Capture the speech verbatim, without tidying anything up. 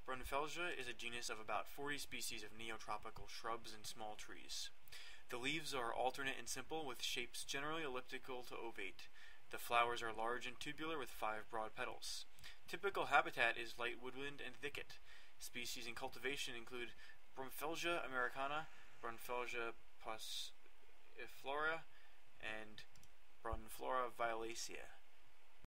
Brunfelsia is a genus of about forty species of neotropical shrubs and small trees. The leaves are alternate and simple, with shapes generally elliptical to ovate. The flowers are large and tubular with five broad petals. Typical habitat is light woodland and thicket. Species in cultivation include Brunfelsia americana, Brunfelsia passiflora, and Brunflora violacea.